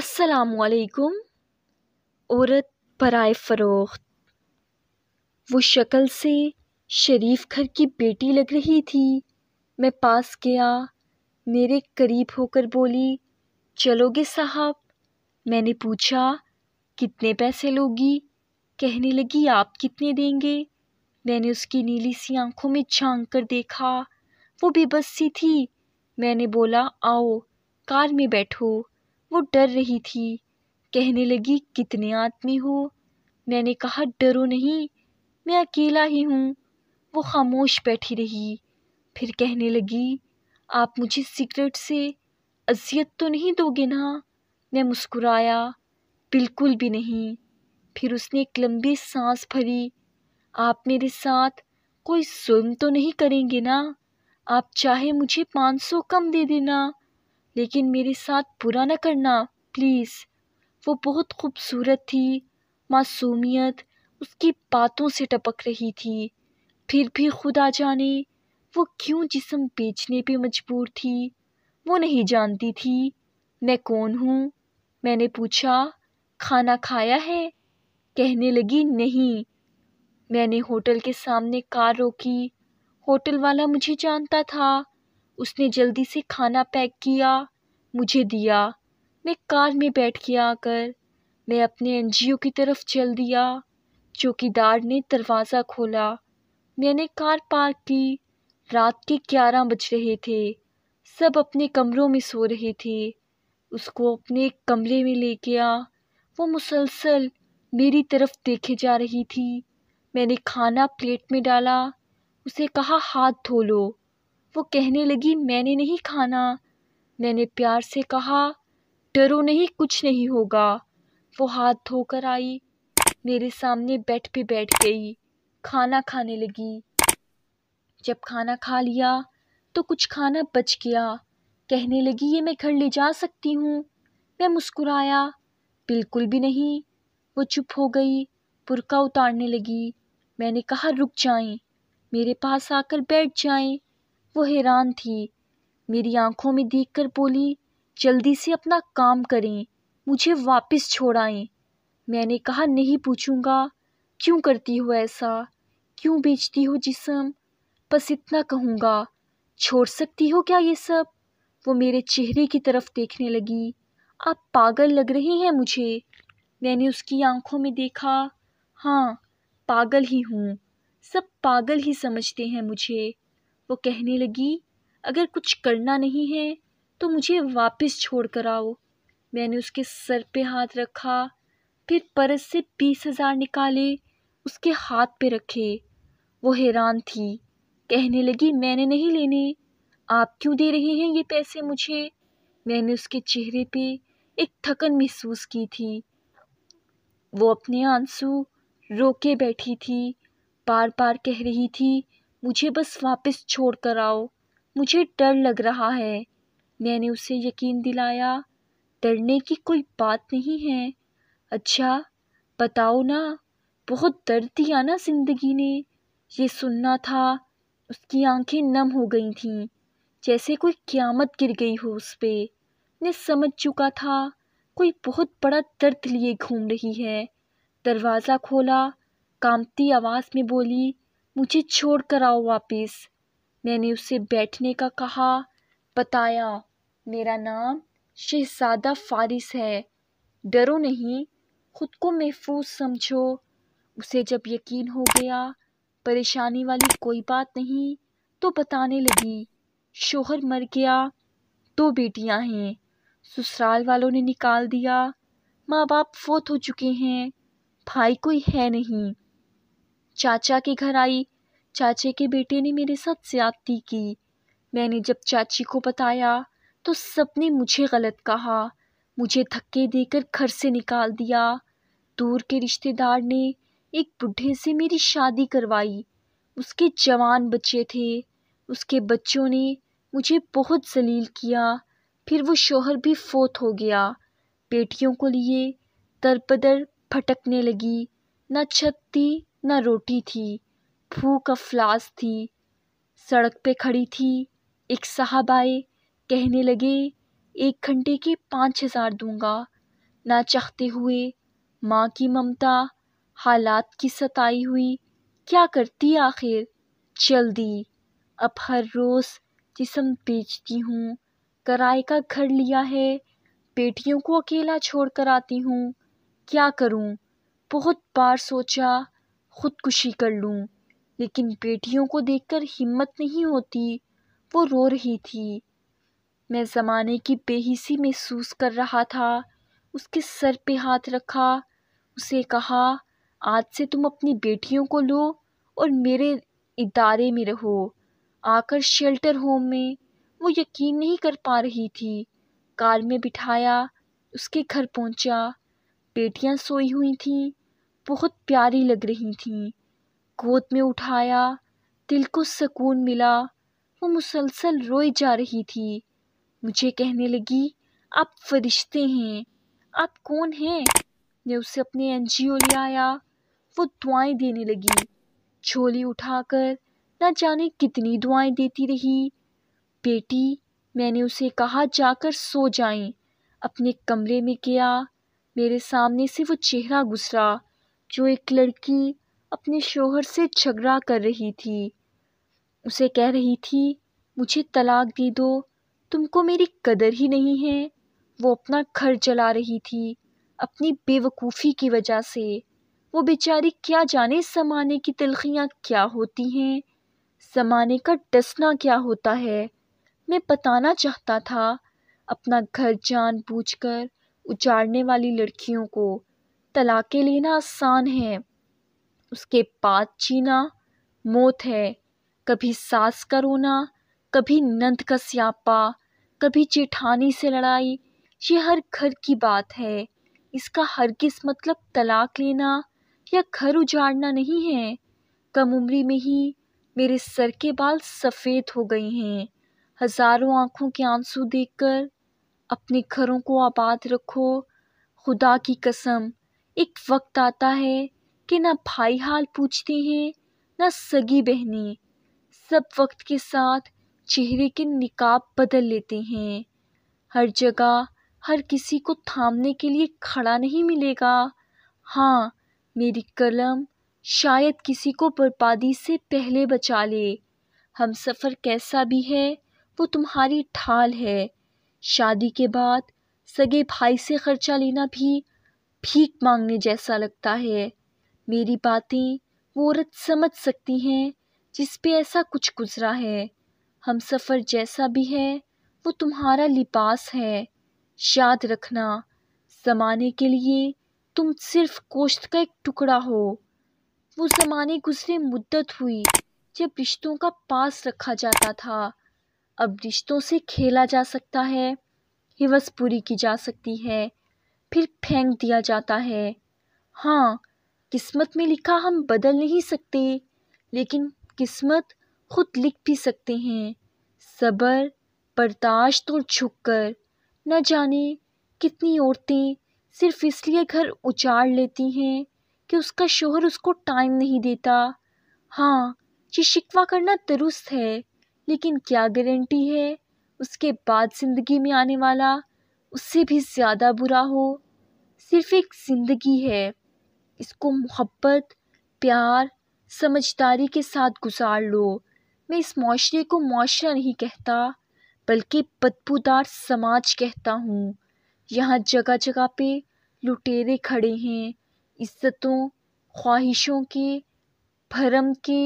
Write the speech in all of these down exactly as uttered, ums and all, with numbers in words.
अस्सलामु अलैकुम। औरत बराए फ़रोख्त। वो शक्ल से शरीफ घर की बेटी लग रही थी। मैं पास गया, मेरे करीब होकर बोली, चलोगे साहब? मैंने पूछा, कितने पैसे लोगी? कहने लगी, आप कितने देंगे? मैंने उसकी नीली सी आंखों में झांक कर देखा, वो बेबस सी थी। मैंने बोला, आओ कार में बैठो। वो डर रही थी। कहने लगी, कितने आदमी हो? मैंने कहा, डरो नहीं, मैं अकेला ही हूँ। वो खामोश बैठी रही। फिर कहने लगी, आप मुझे सिगरेट से अजियत तो नहीं दोगे ना? मैं मुस्कुराया, बिल्कुल भी नहीं। फिर उसने एक लंबी सांस भरी। आप मेरे साथ कोई जुल्म तो नहीं करेंगे ना? आप चाहे मुझे पाँच सौ कम दे देना, लेकिन मेरे साथ बुरा न करना प्लीज़। वो बहुत खूबसूरत थी, मासूमियत उसकी बातों से टपक रही थी। फिर भी खुदा जाने वो क्यों जिस्म बेचने पे मजबूर थी। वो नहीं जानती थी मैं कौन हूँ। मैंने पूछा, खाना खाया है? कहने लगी, नहीं। मैंने होटल के सामने कार रोकी। होटल वाला मुझे जानता था। उसने जल्दी से खाना पैक किया, मुझे दिया। मैं कार में बैठ गया आकर। मैं अपने एनजीओ की तरफ चल दिया। चौकीदार ने दरवाज़ा खोला। मैंने कार पार्क की। रात के ग्यारह बज रहे थे। सब अपने कमरों में सो रहे थे। उसको अपने कमरे में ले गया। वो मुसलसल मेरी तरफ देखे जा रही थी। मैंने खाना प्लेट में डाला। उसे कहा, हाथ धो लो। वो कहने लगी, मैंने नहीं खाना। मैंने प्यार से कहा, डरो नहीं, कुछ नहीं होगा। वो हाथ धोकर आई, मेरे सामने बेड पे बैठ गई, खाना खाने लगी। जब खाना खा लिया तो कुछ खाना बच गया। कहने लगी, ये मैं घर ले जा सकती हूँ? मैं मुस्कुराया, बिल्कुल भी नहीं। वो चुप हो गई, बुर्का उतारने लगी। मैंने कहा, रुक जाएं, मेरे पास आकर बैठ जाएं। वो हैरान थी। मेरी आंखों में देखकर बोली, जल्दी से अपना काम करें, मुझे वापस छोड़ आएं। मैंने कहा, नहीं पूछूंगा, क्यों करती हो ऐसा? क्यों बेचती हो जिस्म? बस इतना कहूँगा, छोड़ सकती हो क्या ये सब? वो मेरे चेहरे की तरफ देखने लगी। आप पागल लग रही हैं मुझे। मैंने उसकी आंखों में देखा। हाँ, पागल ही हूँ, सब पागल ही समझते हैं मुझे। वो कहने लगी, अगर कुछ करना नहीं है तो मुझे वापस छोड़ कर आओ। मैंने उसके सर पे हाथ रखा, फिर परस से बीस हजार निकाले, उसके हाथ पे रखे। वो हैरान थी। कहने लगी, मैंने नहीं लेने, आप क्यों दे रहे हैं ये पैसे मुझे? मैंने उसके चेहरे पे एक थकन महसूस की थी। वो अपने आंसू रोके बैठी थी, बार बार कह रही थी, मुझे बस वापस छोड़ कर आओ, मुझे डर लग रहा है। मैंने उसे यकीन दिलाया, डरने की कोई बात नहीं है। अच्छा बताओ ना, बहुत दर्द दिया ना ज़िंदगी ने? ये सुनना था। उसकी आंखें नम हो गई थीं, जैसे कोई क़यामत गिर गई हो उस पे। मैं समझ चुका था, कोई बहुत बड़ा दर्द लिए घूम रही है। दरवाज़ा खोला, कांपती आवाज़ में बोली, मुझे छोड़ कर आओ वापस। मैंने उसे बैठने का कहा, बताया, मेरा नाम शहज़ादा फारिस है। डरो नहीं, खुद को महफूज समझो। उसे जब यकीन हो गया परेशानी वाली कोई बात नहीं, तो बताने लगी, शोहर मर गया, दो बेटियां हैं, ससुराल वालों ने निकाल दिया, माँ बाप फौत हो चुके हैं, भाई कोई है नहीं। चाचा के घर आई, चाचे के बेटे ने मेरे साथ ज्यादती की। मैंने जब चाची को बताया तो सबने मुझे गलत कहा, मुझे धक्के देकर घर से निकाल दिया। दूर के रिश्तेदार ने एक बुढ़े से मेरी शादी करवाई। उसके जवान बच्चे थे। उसके बच्चों ने मुझे बहुत जलील किया। फिर वो शौहर भी फौत हो गया। बेटियों को लिए दर बदर भटकने लगी। न छत थी न रोटी थी, भूख अफलास थी। सड़क पे खड़ी थी। एक साहब आए, कहने लगे, एक घंटे के पाँच हजार दूंगा। نہ چاہتے ہوئے ماں کی ممتا، حالات کی ستائی ہوئی کیا کرتی آخر، چل دی۔ اب ہر روز جسم بیچتی ہوں، کرائے کا گھر لیا ہے، بیٹیوں کو اکیلا چھوڑ کر آتی ہوں، کیا کروں؟ بہت بار سوچا خودکشی کر لوں، لیکن بیٹیوں کو دیکھ کر ہمت نہیں ہوتی، وہ رو رہی تھی۔ میں زمانے کی بے حسی محسوس کر رہا تھا، اس کے سر پہ ہاتھ رکھا، اسے کہا آج سے تم اپنی بیٹیوں کو لو اور میرے ادارے میں رہو۔ آ کر شیلٹر ہوم میں وہ یقین نہیں کر پا رہی تھی۔ کار میں بٹھایا، اس کے گھر پہنچا، بیٹیاں سوئی ہوئی تھیں، بہت پیاری لگ رہی تھیں، گود میں اٹھایا، دل کو سکون ملا۔ وہ مسلسل روئی جا رہی تھی، مجھے کہنے لگی آپ فرشتے ہیں، آپ کون ہیں؟ میں اسے اپنے این جی او لے آیا، وہ دعائیں دینے لگی، جھولی اٹھا کر نہ جانے کتنی دعائیں دیتی رہی۔ بیٹی، میں نے اسے کہا جا کر سو جائیں، اپنے کمرے میں گیا، میرے سامنے سے وہ چہرہ گزرا جو ایک لڑکی اپنے شوہر سے جھگڑا کر رہی تھی، اسے کہہ رہی تھی مجھے طلاق دے دو، تم کو میری قدر ہی نہیں ہے۔ وہ اپنا گھر جلا رہی تھی اپنی بے وقوفی کی وجہ سے۔ وہ بیچاری کیا جانے زمانے کی تلخیاں کیا ہوتی ہیں، زمانے کا ڈسنا کیا ہوتا ہے۔ میں بتانا چاہتا تھا اپنا گھر جان بوجھ کر اجاڑنے والی لڑکیوں کو طلاقیں لینا آسان ہے، اس کے بعد جینا موت ہے۔ کبھی ساس کا رونا، کبھی نند کا سیاپا، کبھی جیٹھانی سے لڑائی، یہ ہر گھر کی بات ہے۔ اس کا ہرگز مطلب طلاق لینا یا گھر اجاڑنا نہیں ہے۔ کم عمری میں ہی میرے سر کے بال سفید ہو گئے ہیں۔ ہزاروں آنکھوں کے آنسو دیکھ کر اپنے گھروں کو آباد رکھو۔ خدا کی قسم، ایک وقت آتا ہے کہ نہ بھائی حال پوچھتے ہیں نہ سگی بہنیں، سب وقت کے ساتھ چہرے کے نقاب بدل لیتے ہیں۔ ہر جگہ ہر کسی کو تھامنے کے لیے کھڑا نہیں ملے گا۔ ہاں، میری قلم شاید کسی کو بربادی سے پہلے بچا لے۔ ہم سفر کیسا بھی ہے وہ تمہاری ڈھال ہے۔ شادی کے بعد سگے بھائی سے خرچہ لینا بھی بھیک مانگنے جیسا لگتا ہے۔ میری باتیں وہ عورت سمجھ سکتی ہیں جس پہ ایسا کچھ گزرا ہے۔ ہم سفر جیسا بھی ہے وہ تمہارا لباس ہے۔ یاد رکھنا، زمانے کے لیے تم صرف گوشت کا ایک ٹکڑا ہو۔ وہ زمانے گزرے مدت ہوئی جب رشتوں کا پاس رکھا جاتا تھا، اب رشتوں سے کھیلا جا سکتا ہے، ہوس پوری کی جا سکتی ہے، پھر پھینک دیا جاتا ہے۔ ہاں، قسمت میں لکھا ہم بدل نہیں سکتے، لیکن قسمت خود لکھ بھی سکتے ہیں۔ صبر، برداشت اور جھک کر۔ نہ جانے کتنی عورتیں صرف اس لیے گھر اجاڑ لیتی ہیں کہ اس کا شوہر اس کو ٹائم نہیں دیتا۔ ہاں، یہ شکوہ کرنا درست ہے، لیکن کیا گارنٹی ہے اس کے بعد زندگی میں آنے والا اس سے بھی زیادہ برا ہو؟ صرف ایک زندگی ہے، اس کو محبت، پیار، سمجھداری کے ساتھ گزار لو۔ میں اس معاشرے کو معاشرہ نہیں کہتا، بلکہ بدبودار سماج کہتا ہوں۔ یہاں جگہ جگہ پہ لٹیرے کھڑے ہیں، عزتوں، خواہشوں کے، بھرم کے،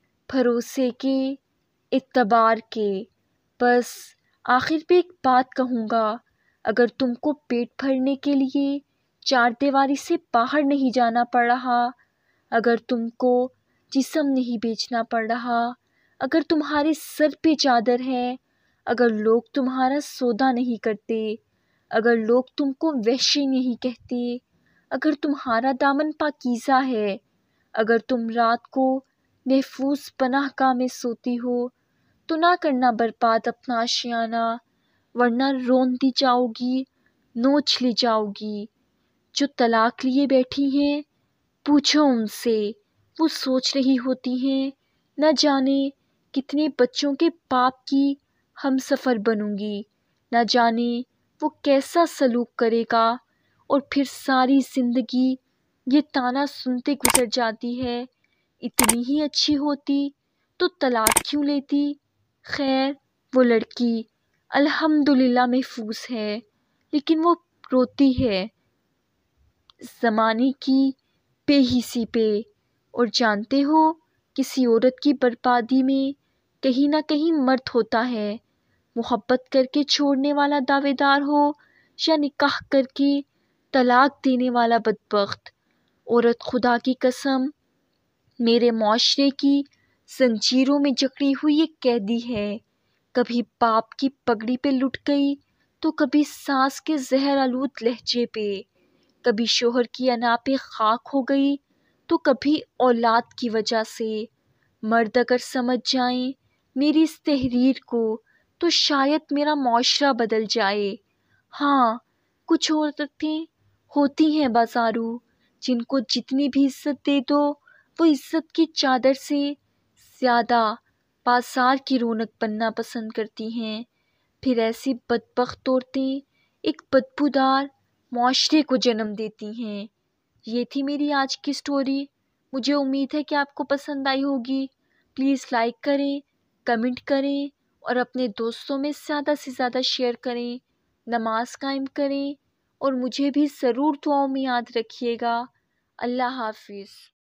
بھروسے کے، اعتبار کے۔ بس آخر پہ ایک بات کہوں گا، اگر تم کو پیٹ بھرنے کے لیے چار دیواری سے باہر نہیں جانا پڑ رہا، اگر تم کو جسم نہیں بیچنا پڑ رہا، اگر تمہارے سر پہ چادر ہے، اگر لوگ تمہارا سودا نہیں کرتے، اگر لوگ تم کو وحشی نہیں کہتے، اگر تمہارا دامن پاکیزہ ہے، اگر تم رات کو محفوظ پناہ گاہ میں سوتی ہو، تو نہ کرنا برباد اپنا آشیانہ، ورنہ روندی جاؤ گی، نوچ لی جاؤ گی۔ جو طلاق لیے بیٹھی ہیں، پوچھو ان سے، وہ سوچ رہی ہوتی ہیں نہ جانے کتنے بچوں کے باپ کی ہم سفر بنوں گی، نہ جانے وہ کیسا سلوک کرے گا اور پھر ساری زندگی یہ طعنا سنتے گزر جاتی ہے، اتنی ہی اچھی ہوتی تو طلاق کیوں لیتی؟ خیر، وہ لڑکی الحمدللہ محفوظ ہے، لیکن وہ روتی ہے زمانے کی بے حسی پہ۔ اور جانتے ہو، کسی عورت کی بربادی میں کہیں نہ کہیں مرد ہوتا ہے، محبت کر کے چھوڑنے والا دعوے دار ہو یا نکاح کر کے طلاق دینے والا بدبخت۔ عورت خدا کی قسم میرے معاشرے کی زنجیروں میں جکڑی ہوئی ایک قیدی ہے، کبھی باپ کی پگڑی پہ لٹ گئی تو کبھی ساس کے زہر آلود لہجے پہ، کبھی شوہر کی انا پہ خاک ہو گئی تو کبھی اولاد کی وجہ سے۔ مرد اگر سمجھ جائیں میری اس تحریر کو تو شاید میرا معاشرہ بدل جائے۔ ہاں، کچھ عورتیں ہوتی ہیں بازارو، جن کو جتنی بھی عزت دے دو وہ عزت کی چادر سے زیادہ بازار کی رونق بننا پسند کرتی ہیں۔ پھر ایسی بدبخت عورتیں ایک بدبودار معاشرے کو جنم دیتی ہیں۔ یہ تھی میری آج کی سٹوری، مجھے امید ہے کہ آپ کو پسند آئی ہوگی۔ پلیز لائک کریں، کمنٹ کریں اور اپنے دوستوں میں زیادہ سے زیادہ شیئر کریں، نماز قائم کریں اور مجھے بھی ضرور دعاؤں میں یاد رکھیے گا۔ اللہ حافظ۔